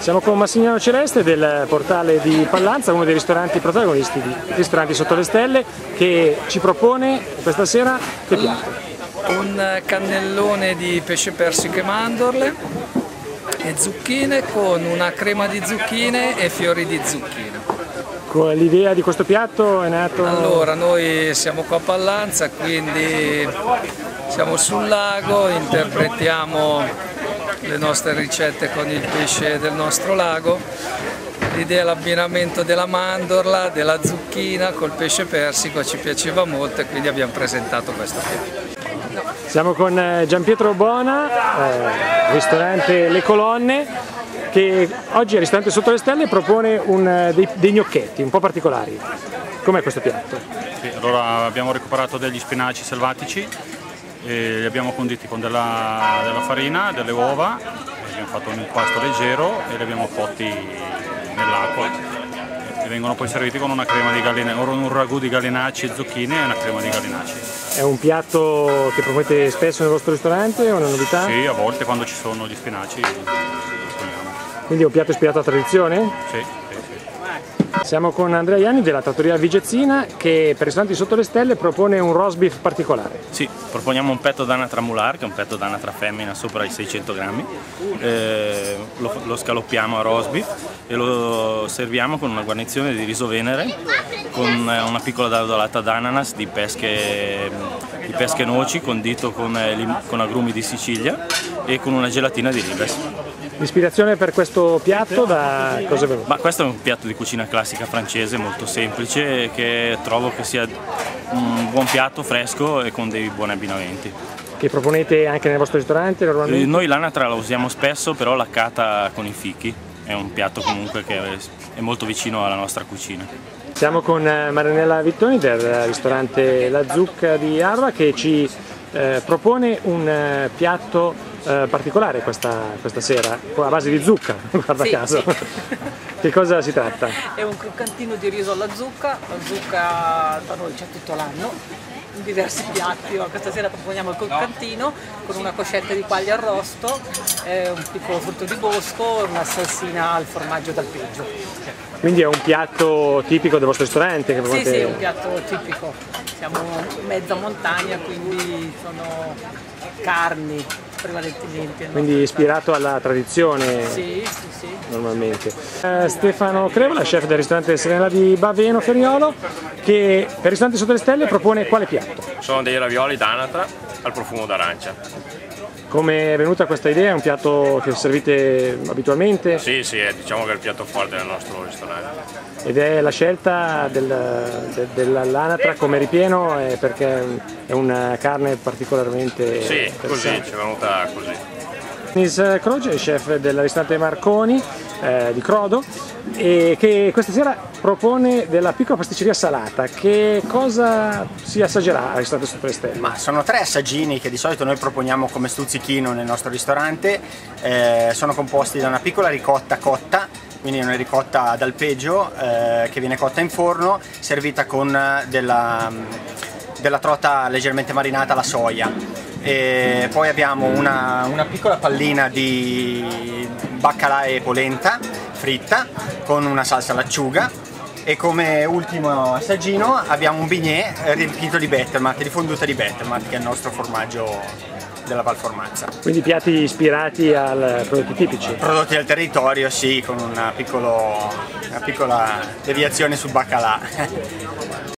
Siamo con Massimiliano Celeste del portale di Pallanza, uno dei ristoranti protagonisti di Ristoranti Sotto le Stelle, che ci propone questa sera che piatto? Un cannellone di pesce persico e mandorle e zucchine con una crema di zucchine e fiori di zucchina. L'idea di questo piatto è nato... Allora, noi siamo qua a Pallanza, quindi siamo sul lago, interpretiamo le nostre ricette con il pesce del nostro lago. L'idea è l'abbinamento della mandorla, della zucchina col pesce persico, ci piaceva molto e quindi abbiamo presentato questo piatto. Siamo con Gianpietro Bona, ristorante Le Colonne, che oggi al ristorante Sotto le Stelle propone dei gnocchetti un po' particolari. Com'è questo piatto? Sì, allora abbiamo recuperato degli spinaci selvatici e li abbiamo conditi con della farina, delle uova, abbiamo fatto un impasto leggero e li abbiamo cotti nell'acqua e vengono poi serviti con una crema di un ragù di gallinaci e zucchine e una crema di gallinaci. È un piatto che proponete spesso nel vostro ristorante o una novità? Sì, a volte quando ci sono gli spinaci li poniamo. Quindi è un piatto ispirato a tradizione? Sì. Siamo con Andrea Ianni della trattoria Vigezzina, che per Ristoranti Sotto le Stelle propone un roast beef particolare. Sì, proponiamo un petto d'anatra mular, che è un petto d'anatra femmina sopra i 600 grammi, lo scaloppiamo a roast beef e lo serviamo con una guarnizione di riso venere, con una piccola dardolata d'ananas di pesche noci condito con agrumi di Sicilia e con una gelatina di ribes. L'ispirazione per questo piatto da cosa è venuta? Ma questo è un piatto di cucina classica francese molto semplice, che trovo che sia un buon piatto fresco e con dei buoni abbinamenti. Che proponete anche nel vostro ristorante normalmente? Noi l'anatra la usiamo spesso, però laccata con i fichi è un piatto comunque che è molto vicino alla nostra cucina. Siamo con Marinella Vittoni del ristorante La Zucca di Arva, che ci propone un piatto particolare questa sera, a base di zucca, guarda caso. Sì. Che cosa si tratta? È un croccantino di riso alla zucca. La zucca da noi c'è tutto l'anno, in diversi piatti. Questa sera proponiamo il croccantino con una coscetta di quaglia arrosto, un piccolo frutto di bosco e una salsina al formaggio d'alpeggio. Quindi è un piatto tipico del vostro ristorante? Che Sì, è un piatto tipico. Siamo in mezza montagna, quindi sono carni prevalentemente. Quindi ispirato alla tradizione? Sì. Normalmente. Stefano Crevola, chef del ristorante Serena di Baveno Ferniolo, che per Ristorante Sotto le Stelle propone quale piatto? Sono dei ravioli d'anatra al profumo d'arancia. Come è venuta questa idea? È un piatto che servite abitualmente? Sì, diciamo che è il piatto forte del nostro ristorante. Ed è la scelta dell'anatra come ripieno perché è una carne particolarmente... Sì, così, ci è venuta così. Dennis Croce, chef del ristorante Marconi di Crodo, e che questa sera propone della piccola pasticceria salata. Che cosa si assaggerà al ristorante Sotto le Stelle? Ma sono 3 assaggini che di solito noi proponiamo come stuzzichino nel nostro ristorante. Sono composti da una piccola ricotta cotta, quindi una ricotta ad alpeggio che viene cotta in forno, servita con della trota leggermente marinata alla soia. E poi abbiamo una piccola pallina di baccalà e polenta fritta con una salsa all'acciuga, e come ultimo assaggino abbiamo un bignè riempito di Bettermat, di fonduta di Bettermat, che è il nostro formaggio della Val Formazza. Quindi piatti ispirati a prodotti tipici? Prodotti del territorio, sì, con una piccola deviazione sul baccalà.